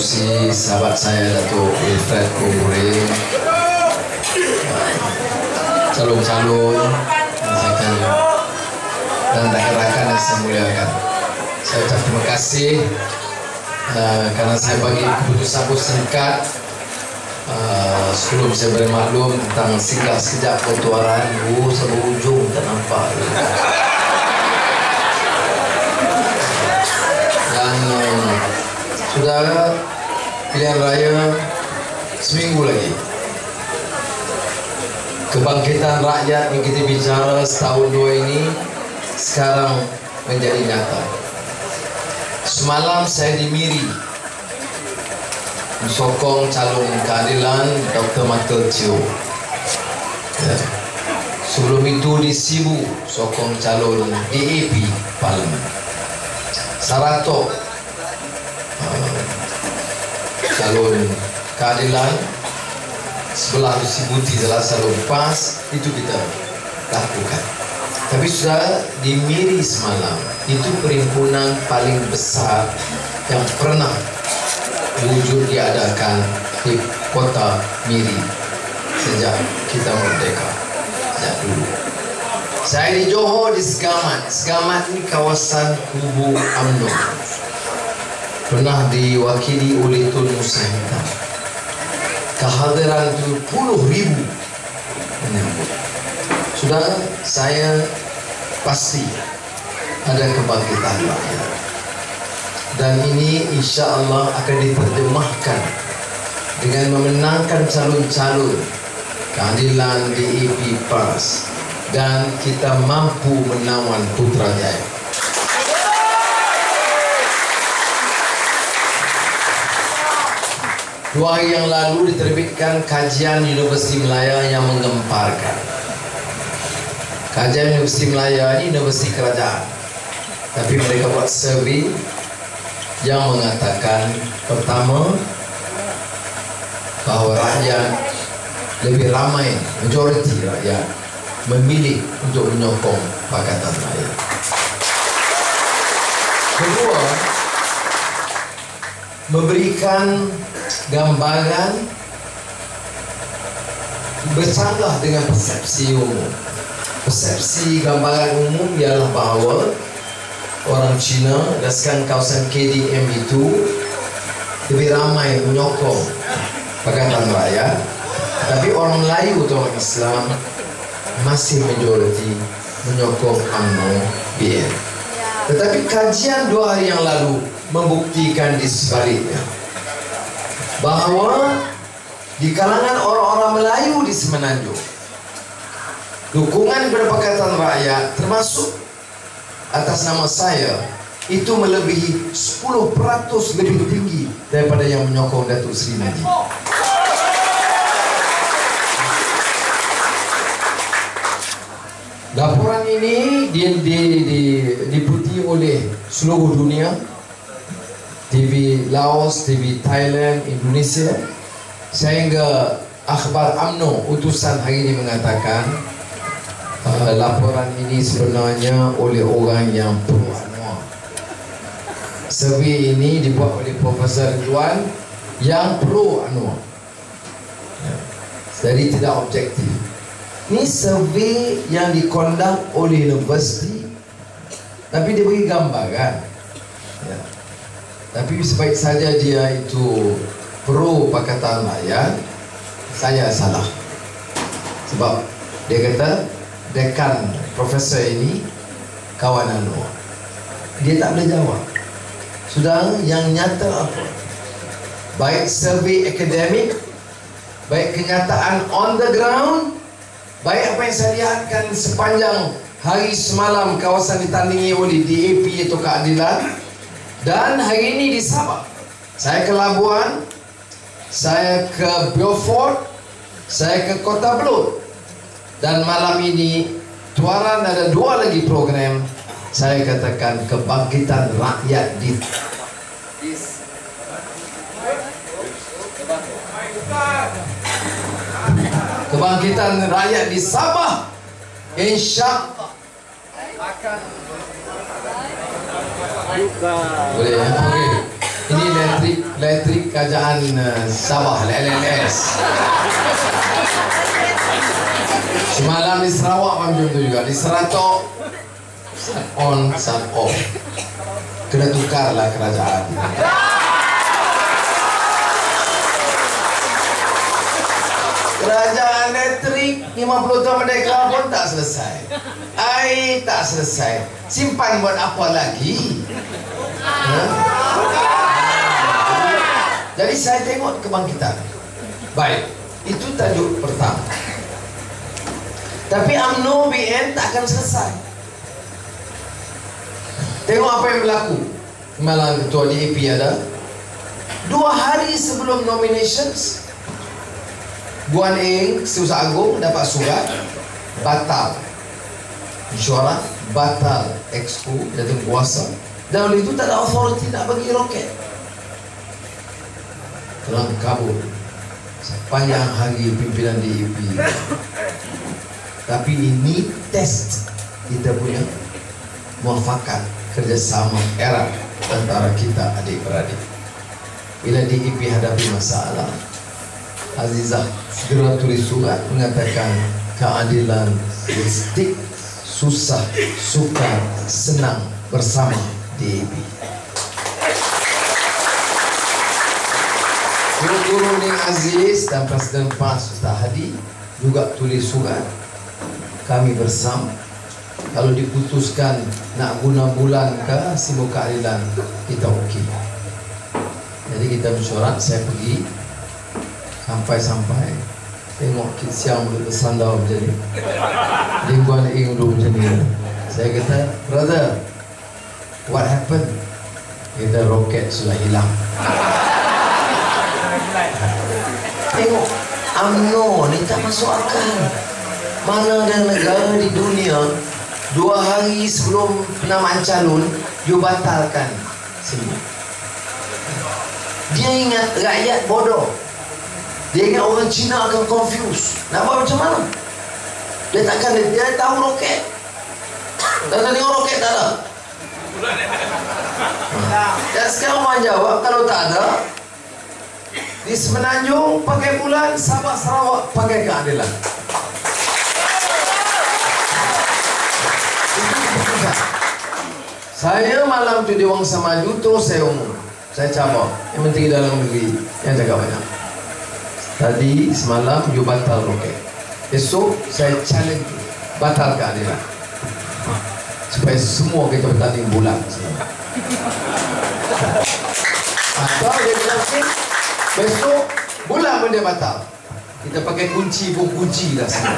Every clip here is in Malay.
Menerusi sahabat saya Datuk Wilfred Kumuri, calon-calon dan rakan-rakan yang saya muliakan. Saya ucap terima kasih karena saya bagi keputusan singkat sebelum saya beri maklum tentang singgah sekejap ketuaran. Sampai ujung tak nampak. Dan saudara, pilihan raya seminggu lagi. Kebangkitan rakyat yang kita bicara setahun dua ini sekarang menjadi nyata. Semalam saya di Miri mensokong calon keadilan Dr. Michael Teo. Ya. Sebelum itu di Sibu sokong calon DAP Parlimen. Saratok calon keadilan sebelah Sibuti adalah salon PAS, itu kita lakukan. Tapi sudah di Miri semalam, itu perhimpunan paling besar yang pernah wujud diadakan di kota Miri sejak kita merdeka, sejak dulu. Saya di Johor di Segamat. Segamat ini kawasan kubu UMNO, pernah diwakili oleh Tun Musa Hitam. Kehadiran 70,000 menyambut. Sudah, saya pasti ada kebangkitan rakyat, dan ini insya Allah akan diterjemahkan dengan memenangkan calon-calon keadilan DAP PAS, dan kita mampu menawan Putrajaya. Dua hari yang lalu diterbitkan kajian Universiti Melaya yang menggemparkan. Kajian Universiti Melaya ini universiti kerajaan, tapi mereka buat survei yang mengatakan pertama, bahawa rakyat lebih ramai, majoriti rakyat memilih untuk menyokong Pakatan Rakyat. Kedua, memberikan gambaran bersanggah dengan persepsi umum. Persepsi gambaran umum ialah bahawa orang Cina berdasarkan kawasan KDM itu lebih ramai menyokong Pakatan Rakyat, tapi orang Melayu atau orang Islam masih majoriti menyokong UMNO BN. Tetapi kajian 2 hari yang lalu membuktikan di sebaliknya, bahawa di kalangan orang-orang Melayu di Semenanjung, dukungan kepada Pakatan Rakyat termasuk atas nama saya itu melebihi 10% lebih tinggi daripada yang menyokong Datuk Seri Najib. Laporan ini diputi oleh seluruh dunia, TV Laos, TV Thailand, Indonesia, sehingga akhbar UMNO utusan hari ini mengatakan laporan ini sebenarnya oleh orang yang pro UNWR. Survei ini dibuat oleh Profesor Ridwan yang pro UNWR, jadi tidak objektif. Ini survei yang dikondak oleh universiti, tapi dia beri gambaran. Ya. Tapi sebaik saja dia itu pro Pakatan Rakyat, saya salah. Sebab dia kata dekan profesor ini kawan UNWR. Dia tak boleh jawab. Sudah, yang nyata apa? Baik survei akademik, baik kenyataan on the ground, baik apa yang saya lihatkan sepanjang hari semalam kawasan ditandingi oleh DAP atau keadilan, dan hari ini di Sabah. Saya ke Labuan, saya ke Beaufort, saya ke Kota Belud, dan malam ini Tuaran ada 2 lagi program. Saya katakan kebangkitan rakyat di kebangkitan rakyat di Sabah, insya Allah akan boleh ya? Okay. Ini elektrik kerajaan Sabah, LLS. Semalam di Sarawak macam tu juga, di Seratok sun on, sun off. Kena tukarlah kerajaan. Kerajaan elektrik 50 tahun merdeka pun tak selesai. Air tak selesai. Simpan buat apa lagi? Jadi saya tengok kebangkitan. Baik, itu tajuk pertama. Tapi UMNO BN tak akan selesai. Tengok apa yang berlaku. Malang ketua DAP ada 2 hari sebelum nominations, Guan Eng Setiausaha Agong dapat surat batal mesyuarat, batal exco jatuh kuasa, dan oleh itu tak ada authority nak bagi roket. Terang kabur sepanjang hari pimpinan DAP. Tapi ini test kita punya muafakat kerjasama erat antara kita adik-beradik. Bila DAP hadapi masalah, Azizah segera tulis surat mengatakan keadilan stick, susah, sukar, senang bersama DAP. Guru-guru Ning Aziz dan Presiden PAS Ustaz Hadi juga tulis surat, kami bersama. Kalau diputuskan nak guna bulan ke simbol keadilan, kita okey. Jadi kita mesyuarat, saya pergi sampai tengok Kit Siang boleh bersandar macam ni, Lingguan Ing dulu macam ni. Saya kata, brother, what happened? Kita roket sudah hilang. Tengok, UMNO ni tak masuk akal. Mana ada negara di dunia 2 hari sebelum penamaan calon dia batalkan semua. Dia ingat rakyat bodoh. Dia ingat orang Cina akan confuse. Nak buat macam mana? Dia takkan, dia tahu roket. Dan tengok roket tak ada. Dan sekarang orang jawab, kalau tak ada, di Semenanjung pakai bulan, Sabah Sarawak pakai keadilan. Saya malam tu di Wangsa Maju terus saya umum, saya cabar yang Menteri Dalam Negeri yang jaga banyak. Tadi semalam you batal roket, esok saya challenge batal keadilan, supaya semua kita bertanding bulan. Atau dia bilang besok bulan pun dia batal, kita pakai kunci pun kunci dah semua.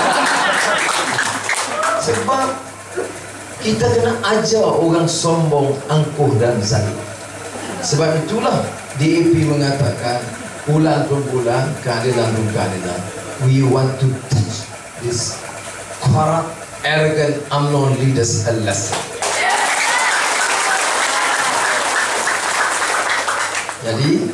Sebab kita kena ajar orang sombong, angkuh dan zalim. Sebab itulah DAP mengatakan bulan per bulan, keadilan per keadilan. We want to teach this corrupt, arrogant, UMNO leaders a lesson. Jadi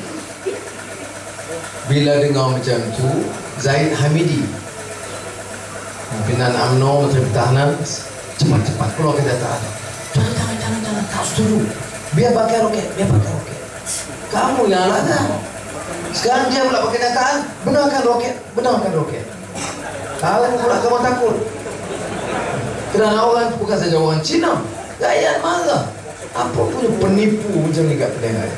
bila dengar macam tu, Zahid Hamidi, pimpinan UMNO Menteri Pertahanan, cepat-cepat keluar kenyataan. Jangan, tak setuju. Biar pakai roket. Kamu yang larang. Sekarang dia pula pakai kenyataan, benarkan roket. Kalau pula kamu takut. Kerana orang bukan saja orang Cina, rakyat marah. Apa punya penipu macam ni kat pendengar.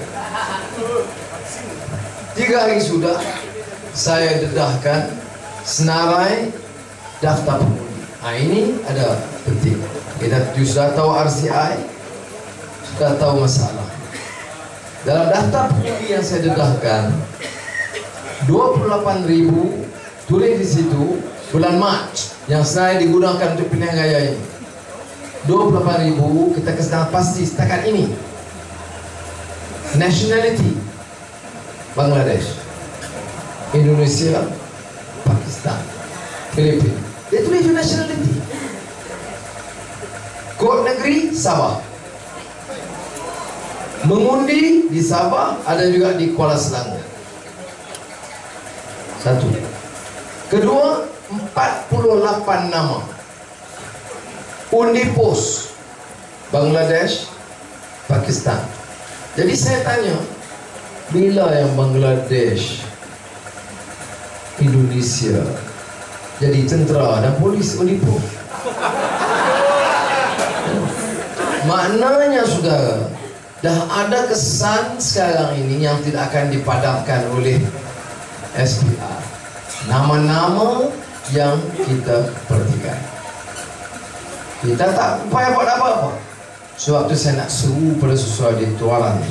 3 hari sudah saya dedahkan senarai daftar pengundi. Ini ada penting. Kita sudah tahu RCI, sudah tahu masalah. Dalam daftar pengundi yang saya dedahkan 28,000 tulis di situ bulan Mac yang saya digunakan untuk pilihan raya ini. 28,000 kita kesedang pasti setakat ini. Nationality Bangladesh, Indonesia, Pakistan, Filipina. Dia tulis nationality. Kod negeri Sabah. Mengundi di Sabah, ada juga di Kuala Selangor. 1. Kedua, 48 nama. Undi pos Bangladesh, Pakistan. Jadi saya tanya, Bila yang Bangladesh, Indonesia jadi tentera dan polis uniform? Maknanya saudara, dah ada kesan sekarang ini yang tidak akan dipadamkan oleh SPR. Nama-nama yang kita perhatikan. Kita tak payah buat apa-apa. Sebab tu saya nak seru pada sesuatu di tuaran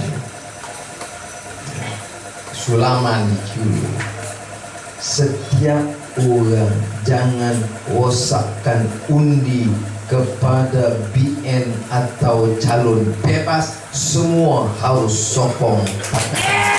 Sulaman Kulu. Setiap orang jangan rosakkan undi kepada BN atau calon bebas. Semua harus sokong pakatan.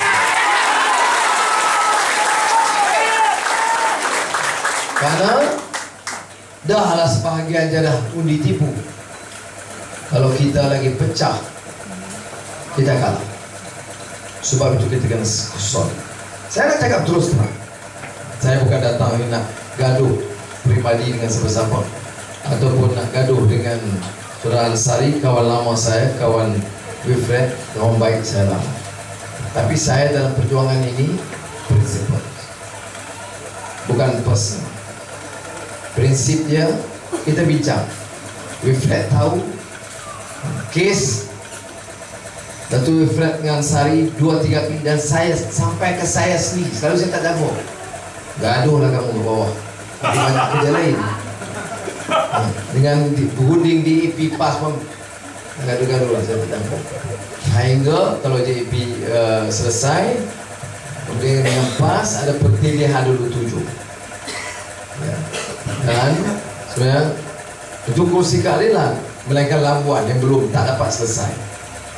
Karena dahlah sebahagian jadah undi tipu. Kalau kita lagi pecah, kita kalah. Sebab itu kita kena kosong. Saya nak cakap terus terang, saya bukan datang ini nak gaduh pribadi dengan siapa-siapa, ataupun nak gaduh dengan Saudara Ansari, kawan lama saya, kawan Wilfred, kawan baik saya lama. Tapi saya dalam perjuangan ini prinsip, bukan personal. Prinsip dia kita bincang. Wilfred tahu kes Datuk Wilfred dengan Ansari 2-3 kali, dan saya sampai ke saya sendiri. Selalu saya tak jago. Gaduh lah kamu ke bawah. Tapi banyak kerja lain. Dengan berunding di EP PAS pun gaduh-gaduh lah saya tak jago. Hingga kalau JP selesai, kemudian dengan PAS ada pertilihan dulu 7. Ya. Dan sebenarnya itu kursi keadilan, melainkan lambuan yang belum tak dapat selesai.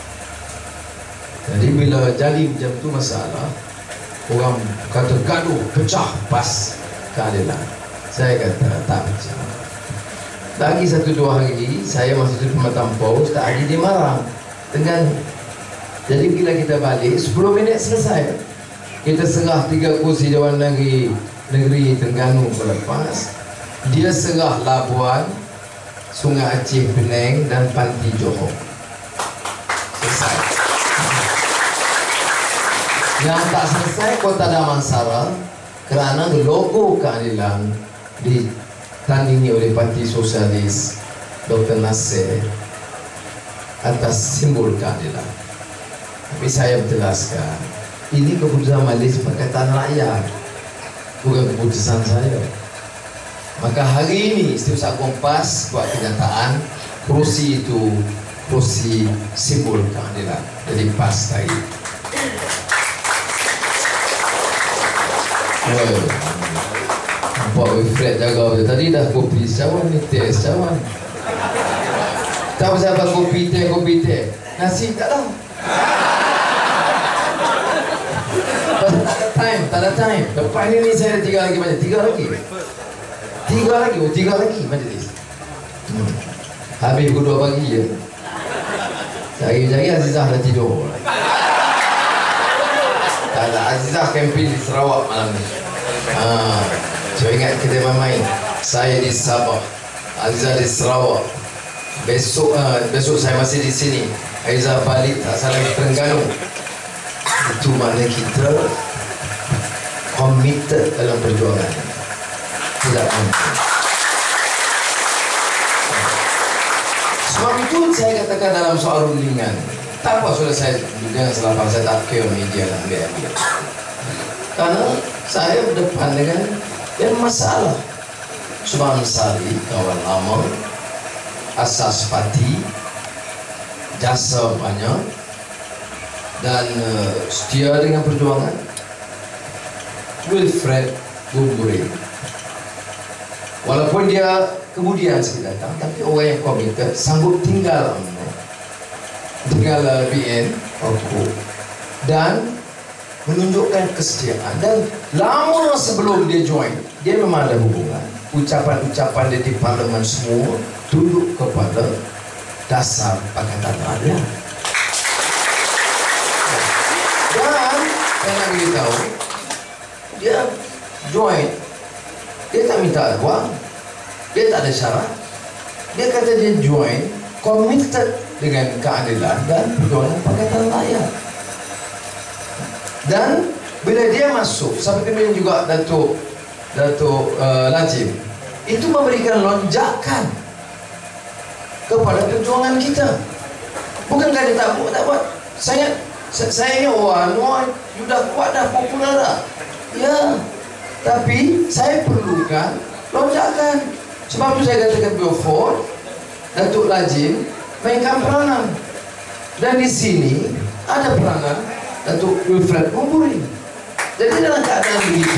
Jadi bila jadi macam tu masalah, orang kata gaduh, pecah PAS keadilan. Saya kata tak pecah. Lagi 1-2 hari saya masih di Pematang Paus, tak lagi di Marang, Terengganu. Jadi bila kita balik 10 minit selesai. Kita serah 3 kursi Dewan Negeri Terengganu selepas. Dia serah Labuan, Sungai Aceh Penang dan Panti Johor. Selesai. Yang tak selesai Kota Damansara kerana logo keadilan ditandingi oleh Parti Sosialis Dr. Nasir atas simbol keadilan. Tapi saya menjelaskan, ini keputusan Majlis Perkataan Rakyat, bukan keputusan saya. Maka hari ini Setiausaha Kompas buat kenyataan kursi itu kursi simbol keadilan. Jadi PAS tadi. Nampak Wilfred jaga dia. Tadi dah kopi cawan ni, teh cawan. Tahu siapa kopi teh. Nasi tak tahu. Tak ada time. Lepas ni saya ada 3 lagi macam 3 lagi. 3 lagi majlis. Habis pukul 2 pagi je. Cari-cari Azizah dah tidur. Tak ada, Azizah camping di Sarawak malam ni. So ingat kita main. Saya di Sabah, Azizah di Sarawak. Besok saya masih di sini. Azizah balik tak salah di Terengganu. Itu makna kita committed dalam perjuangan. Tidak mungkin. Sebab itu saya katakan dalam soal rundingan, tak apa sudah saya jangan salah, saya tak kira media nak ambil. Karena saya berdepan dengan yang masalah. Subhan Ansari, kawan lama, asas parti, jasa banyak, dan setia dengan perjuangan. Wilfred Gumburi, walaupun dia kemudian sekali datang, tapi orang yang komited sanggup tinggal BN dan menunjukkan kesetiaan. Dan lama sebelum dia join, dia memang ada hubungan. Ucapan-ucapan dia di parlimen semua tunduk kepada dasar Pakatan Rakyat. Dan saya nak beritahu, dia join, dia tak minta uang, dia tak ada syarat. Dia kata dia join committed dengan keadilan dan perjuangan Pakatan Rakyat. Dan bila dia masuk, sampai kemudian juga Datuk Najib itu memberikan lonjakan kepada perjuangan kita. Bukankah dia tak buat? Saya ingat, wah, Anwar sudah kuat dah, popular dah. Ya, tapi saya perlukan lonjakan. Sebab itu saya katakan before, Datuk Najib mainkan peranan. Dan di sini ada peranan Datuk Wilfred Bumburi. Jadi dalam keadaan begitu,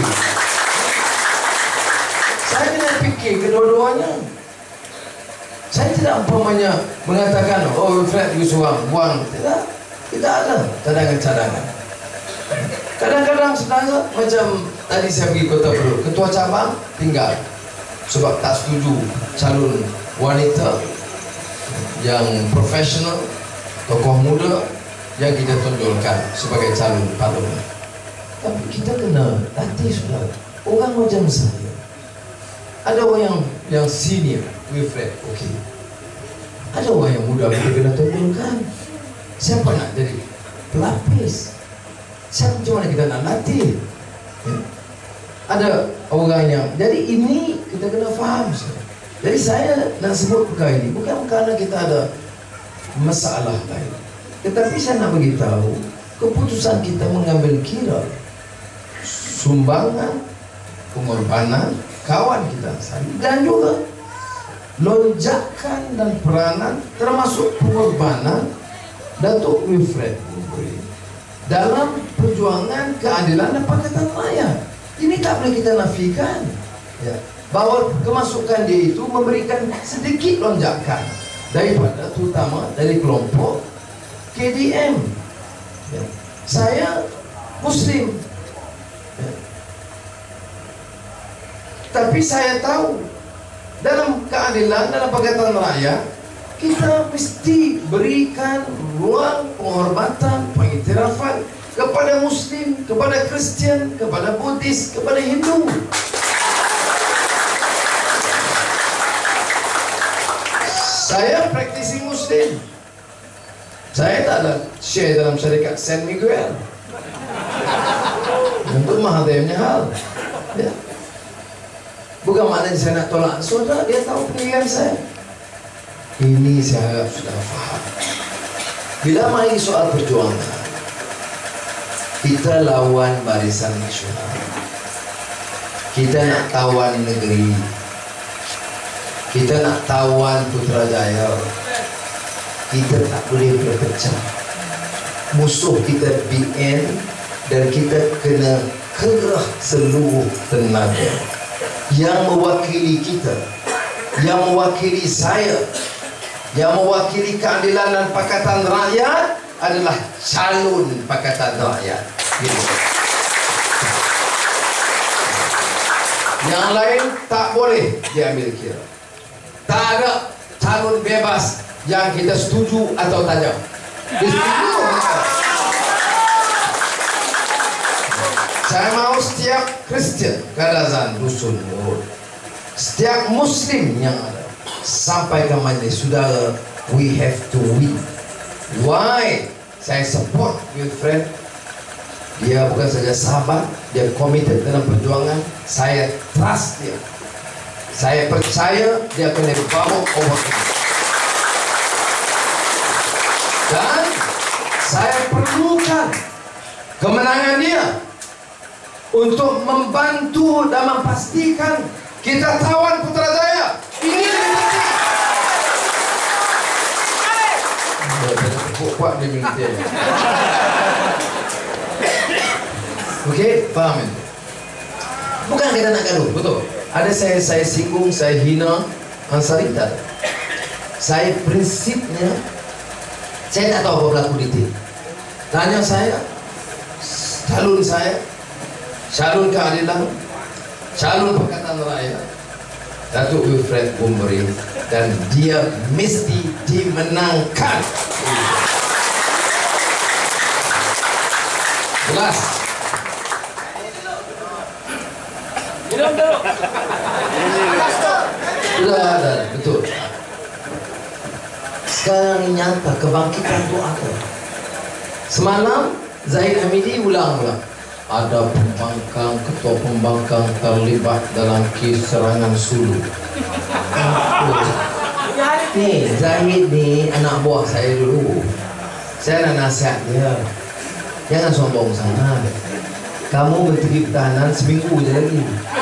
saya kena fikir kedua-duanya. Saya tidak umpamanya mengatakan, oh Wilfred you seorang buang. Tidak ada cadangan-cadangan. Kadang-kadang sebenarnya macam tadi saya pergi Kota Perut, ketua cabang tinggal sebab tak setuju calon wanita yang profesional, tokoh muda yang kita tunjukkan sebagai calon parlimen. Tapi kita kena latih saudara. Orang macam saya, ada orang yang senior, Wilfred, okey. Ada orang yang muda, kita kena tunjukkan. Siapa nak jadi pelapis? Siapa, macam mana kita nak latih? Ya. Ada orang yang, jadi ini kita kena faham. Jadi saya nak sebut perkara ini bukan kerana kita ada masalah lain, tetapi saya nak beritahu keputusan kita mengambil kira sumbangan, pengorbanan kawan kita dan juga lonjakan dan peranan, termasuk pengorbanan Datuk Wilfred Bumburi dalam perjuangan keadilan dan Pakatan Rakyat. Ini tak boleh kita nafikan, ya, bahawa kemasukan dia itu memberikan sedikit lonjakan daripada, terutama dari kelompok KDM. Ya. Saya Muslim, ya, tapi saya tahu dalam keadilan, dalam Pakatan Rakyat, kita mesti berikan ruang penghormatan, pengiktirafan kepada Muslim, kepada Kristian, kepada Buddhis, kepada Hindu. Saya praktisi Muslim. Saya tak ada share dalam syarikat San Miguel. Untuk Mahathirnya hal. Ya. Bukan maknanya saya nak tolak saudara, dia tahu pilihan saya. Ini saya harap sudah faham. Bila mari soal perjuangan, kita lawan Barisan Nasional. Kita nak tawan negeri. Kita nak tawan Putrajaya. Kita tak boleh berpecah. Musuh kita BN, dan kita kena kerah seluruh tenaga. Yang mewakili kita, yang mewakili saya, yang mewakili keadilan dan Pakatan Rakyat adalah calon Pakatan Rakyat. Gitu. Yang lain tak boleh diambil kira. Tak ada calon bebas yang kita setuju atau tidak. Disetuju. Saya mau setiap Kristian, Kadazan, Dusun, Murud, setiap Muslim yang ada, sampaikan majlis, saudara, we have to win. Why? Saya support Wilfred. Dia bukan saja sahabat, dia committed dalam perjuangan. Saya trust dia. Saya percaya dia akan dibawa over. Dan saya perlukan kemenangan dia untuk membantu dan memastikan kita tawan Putrajaya. Ini yang penting. Kuat dia militer. Okey, faham itu? Bukan kita nak gaduh, betul. Ada saya singgung, saya hina Ansari, tak? Saya prinsipnya, saya tak tahu apa berlaku di tim. Tanya saya, calon keadilan, calon Pakatan Rakyat, Datuk Wilfred Bumburi, dan dia mesti dimenangkan. Jelas. Sudah ada, betul. Sekarang ini nyata, kebangkitan itu ada. Semalam Zahid Hamidi ulang pula. Ada pembangkang, ketua pembangkang terlibat dalam kes serangan Sulu. Ni Zahid ni anak buah saya dulu. Saya nak nasihat dia, jangan sombong sangat. Kamu Menteri Pertahanan seminggu je lagi.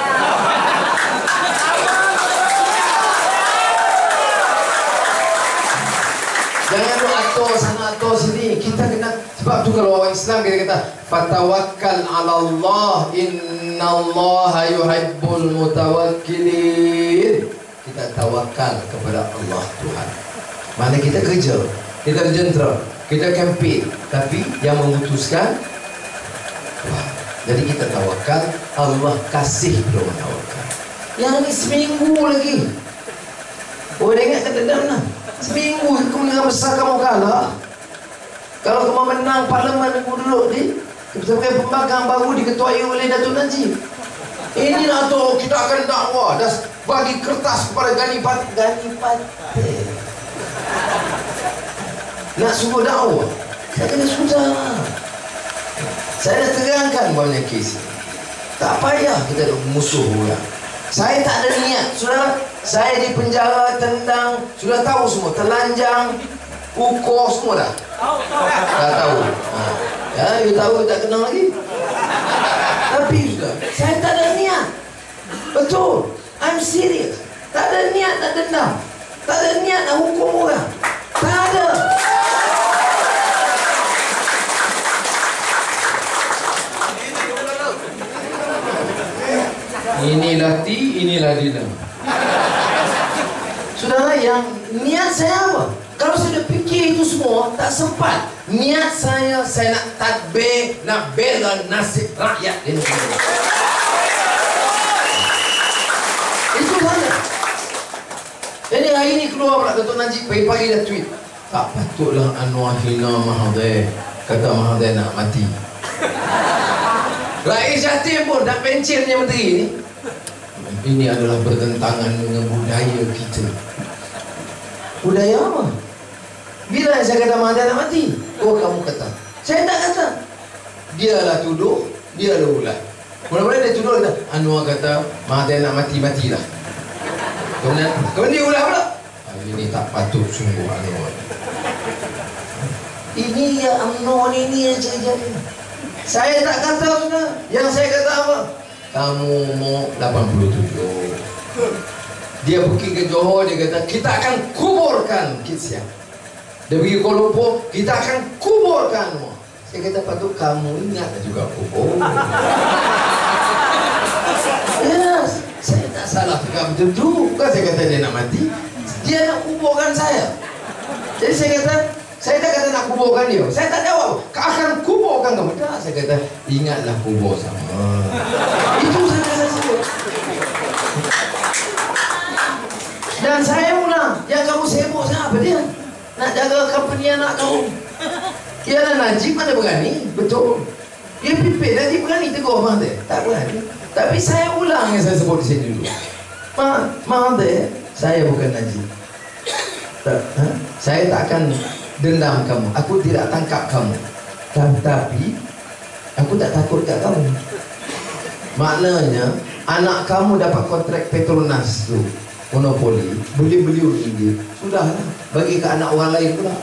Jangan lu atur sana atur sini. Kita kena, sebab tu kalau orang Islam kita kata fatawakkal 'ala Allah innallaha yuhibbul mutawakkilin. Kita tawakal kepada Allah Tuhan. Mana kita kerja, kita jentera, kita campaign, tapi yang memutuskan Allah. Jadi kita tawakal, Allah kasih doa tawakal. Yang ni seminggu lagi. Oh, dia ingat kan dendam lah. Seminggu kemenangan besar kamu kalah. Kalau kamu menang parlimen kamu duduk di sebagai pembangkang baru diketuai oleh Datuk Najib. Ini lah tu kita akan dakwah dan bagi kertas kepada Gani Patih. Nak suruh dakwah, saya kena sudah. Saya dah terangkan banyak kes. Tak payah kita musuh orang. Saya tak ada niat, saudara. Saya di penjara, tendang, sudah tahu semua, telanjang, ukur semua dah. Dah tahu. Ya, you tahu, tak kenal lagi. Tapi sudah, saya tak ada niat. Betul, I'm serious. Tak ada niat nak dendam, tak ada niat nak hukum orang. Tak ada. Inilah inilah dina. Saudara, yang niat saya apa? Kalau saya dah fikir itu semua, tak sempat. Niat saya nak tadbir, nak bela nasib rakyat di negara. Itu saja. Jadi hari ini keluar pula Datuk Najib, pagi-pagi dah tweet. Tak patutlah Anwar hina Mahathir. Kata Mahathir nak mati. Rakyat Jatim pun nak pensilnya menteri ni. Ini adalah bertentangan dengan budaya kita. Budaya apa? Bila saya kata Mahathir nak mati? Oh, kamu kata. Saya tak kata. Dialah tuduh, dialah ulat. Mula-mula dia tuduh, kata Anwar kata Mahathir nak mati, matilah. Kemudian dia ulat pula. Ini tak patut sungguh Anwar. Ini ya Anwar ini yang jadi. Saya tak kata sudah. Yang saya kata apa? Kamu mau 87. Dia pergi ke Johor, dia kata kita akan kuburkan Kit Siang. Dia pergi ke Kuala Lumpur, kita akan kuburkan. Saya kata patut kamu ingat juga kubur. Yes, saya tak salah cakap betul tu. Bukan saya kata dia nak mati, dia nak kuburkan saya. Jadi saya kata, saya tak kata nak kuburkan dia. Saya tak jawab, akan kuburkan kamu. Tak, saya kata ingatlah kubur sama. Itu saja saya sebut. Dan saya ulang, yang kamu sibuk saya apa dia? Nak jaga company anak kamu. Ialah Najib mana berani, betul. Dia pimpin, Najib berani tegur Mahathir. Tak berani. Tapi saya ulang yang saya sebut di sini dulu. Mahathir, saya bukan Najib. Saya tak akan dendam kamu. Aku tidak tangkap kamu. Tapi aku tak takut kat kamu. Maknanya anak kamu dapat kontrak Petronas tu, monopoli, beli ringgit. Sudahlah, bagi ke anak orang lain pula.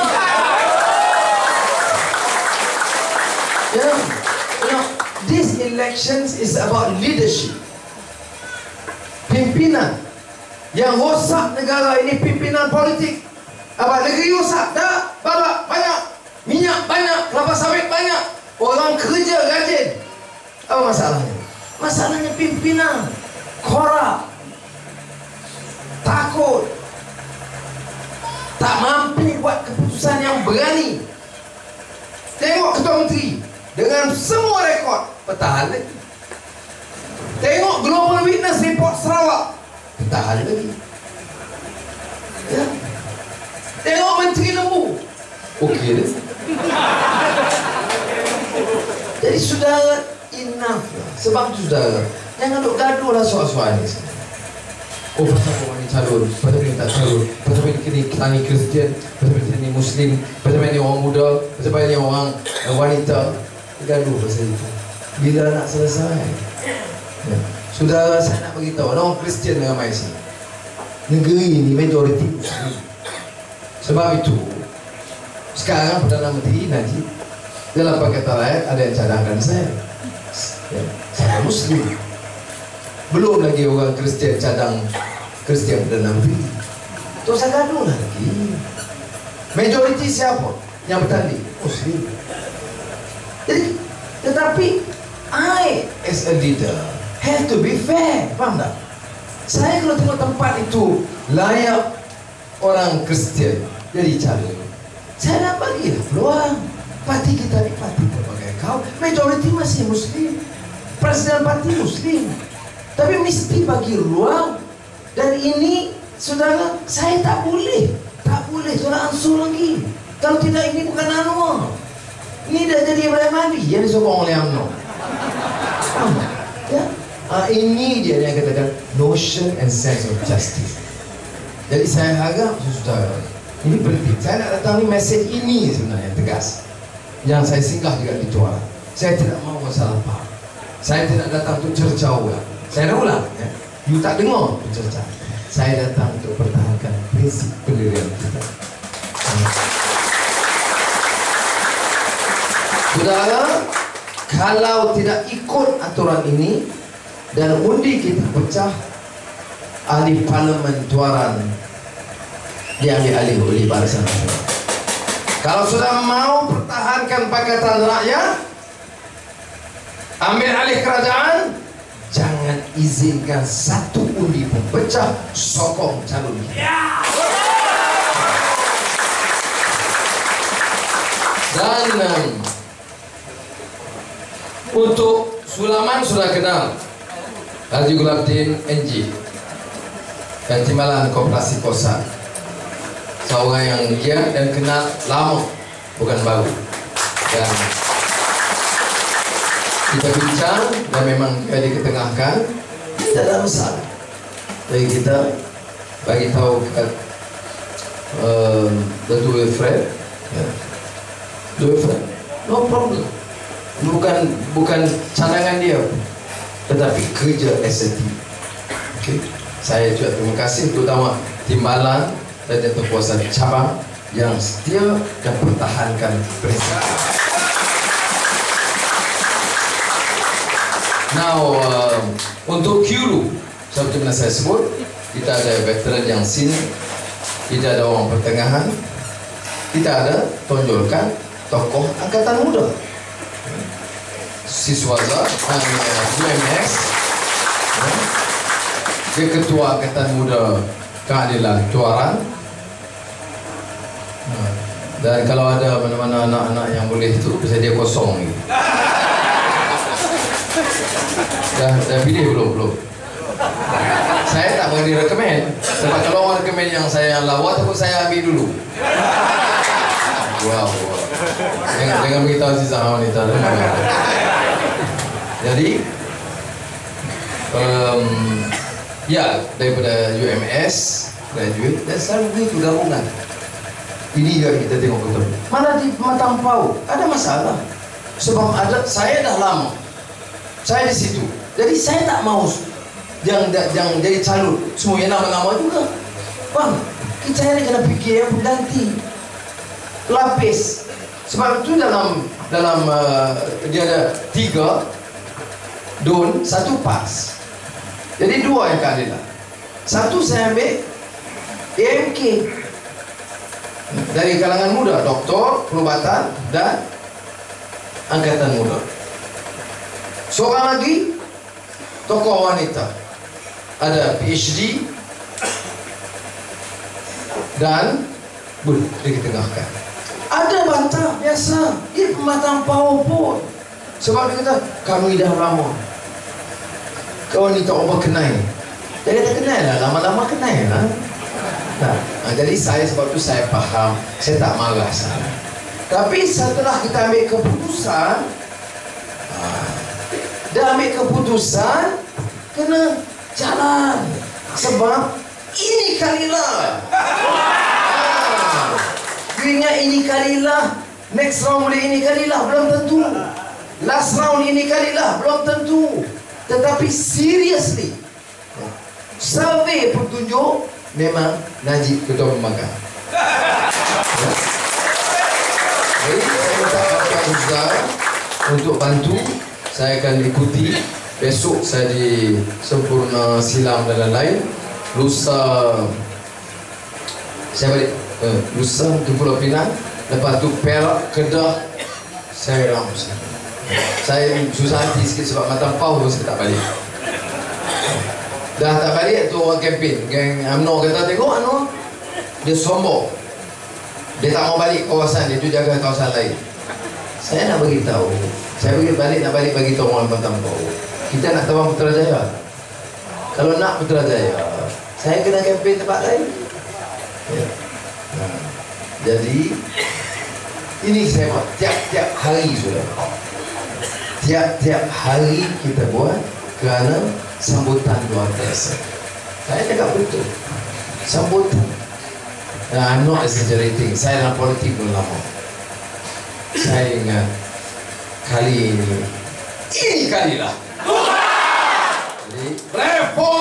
Yeah. You know, these elections is about leadership. Pimpinan. Yang rosak negara ini pimpinan politik. Apa negeri rosak? Dah, balak banyak, minyak banyak, kelapa sawit banyak, orang kerja rajin. Apa masalahnya? Masalahnya pimpinan korup, takut, tak mampu buat keputusan yang berani. Tengok Ketua Menteri dengan semua rekod pertahan lagi. Tengok Global Witness report Sarawak, pertahan lagi. Ya. Tengok Menteri Lembu, okey deh. Jadi saudara, enough lah. Sebab tu saudara, jangan duk gaduh lah soal-soal ni. Oh, pasal orang ni calon, pasal ni tak calon, pasal ni Kristian, pasal ni Muslim, pasal ni orang muda, pasal ni orang wanita. Gaduh pasal itu. Bila nak selesai? Ya. Saudara, saya nak beritahu, orang Kristian ramai sini. Negeri ini majoriti Muslim. Sebab itu, sekarang Perdana Menteri Najib dalam Pakatan Rakyat ada yang cadangkan saya. Ya, saya Muslim. Belum lagi orang Kristian cadang Kristian Perdana Menteri. Terus saya gaduh lagi. Majoriti siapa yang bertanding? Muslim. Jadi, tetapi I as a leader have to be fair. Faham tak? Saya kalau tengok tempat itu layak orang Kristian jadi calon, saya nak bagilah peluang. Parti kita ni parti pelbagai kaum, majoriti masih Muslim, presiden parti Muslim, tapi mesti bagi ruang. Dan ini, saudara, saya tak boleh saudara ansur lagi. Kalau tidak, ini bukan Anwar, ini dah jadi Ibrahim Ali yang disokong oleh UMNO. Ya? Ini dia yang katakan notion and sense of justice. Jadi saya harap saudara, ini penting. Saya nak datang ni mesej ini sebenarnya tegas, yang saya singgah juga di Tuara. Saya tidak mahu masalah faham. Saya tidak datang untuk cerca ulang. Saya dah ulang, ya? You tak dengar cerca. Saya datang untuk pertahankan prinsip pendirian kita. Saudara, kalau tidak ikut aturan ini dan undi kita pecah, ahli parlimen Tuaran diambil alih oleh Barisan Nasional. Kalau sudah mau pertahankan Pakatan Rakyat, ambil alih kerajaan, jangan izinkan satu undi pun pecah, sokong calon kita. Dan untuk Sulaman sudah kenal Haji Gulabdin NG dan Timbalan Koperasi Kosa, seorang yang giat dan kenal lama, bukan baru. Dan kita bincang dan memang dia diketengahkan, tidak ada masalah. Jadi kita bagi tahu kat the dua friend, no problem. Bukan cadangan dia, tetapi kerja as a team. Okay. Saya juga terima kasih terutama Timbalan dan Jatuhkuasa cabang yang setia dan pertahankan prinsip. Now, untuk Kuru, seperti mana saya sebut, kita ada veteran yang senior, kita ada orang pertengahan, kita ada tonjolkan tokoh angkatan muda. Siswaza UMS, dia ketua angkatan muda keadilan Tuaran. Dan kalau ada mana-mana anak-anak yang boleh itu, bisa dia kosong ni. Dah pilih belum? Saya tak berani rekomen. Sebab kalau orang rekomen yang saya yang lawa, takut saya ambil dulu. Wow. Jangan beritahu si Zahra wanita. Jadi ya, daripada UMS graduate dan selalu begitu gabungan. Ini juga kita tengok betul. Mana di Matang Pau ada masalah. Sebab ada, saya dah lama, saya di situ. Jadi saya tak mau yang jadi calon semua yang nama-nama juga. Bang, kita ini kena fikir yang pengganti lapis. Sebab itu dalam dia ada 3 don, 1 pas. Jadi 2 yang keadilan. 1 saya ambil AMK dari kalangan muda, doktor, perubatan dan angkatan muda. Seorang lagi tokoh wanita, ada PhD dan boleh diketengahkan. Ada bantah biasa, dia pematang power pun. Sebab dia kata, kami dah lama kau ni tak apa kenal. Dia kata kenal lah, lama-lama kenal lah. Jadi saya sebab tu saya faham, saya tak marah sana. Tapi setelah kita ambil keputusan, dah ambil keputusan, kena jalan. Sebab ini kalilah. Ingat ini kalilah. Next round boleh ini kalilah, belum tentu. Last round ini kalilah, belum tentu. Tetapi seriously, survey pun tunjuk memang Najib ketua pembangkang. Jadi saya minta bantuan saudara untuk bantu. Saya akan ikuti. Besok saya di Sempurna Silam dan lain-lain. Lusa saya balik Lusa ke Pulau Pinang. Lepas tu Perak, Kedah, saya round. Saya susah hati sikit sebab Mata Pau pun saya tak balik. Dah tak balik tu orang kempen. Geng UMNO kata, tengok UMNO dia sombong. Dia tak mau balik kawasan dia, tu jaga kawasan lain. Saya nak beritahu, saya nak balik bagi tahu orang Batam Pau. Kita nak tawang Putrajaya. Kalau nak Putrajaya, saya kena kempen tempat lain. Ya. Nah, jadi ini saya buat tiap-tiap hari sudah. Tiap-tiap hari kita buat kerana sambutan luar biasa. Saya cakap betul. Sambutan. I'm not exaggerating. Saya dalam politik belum lama. Saya ingat kali ini kalilah. Jadi reform.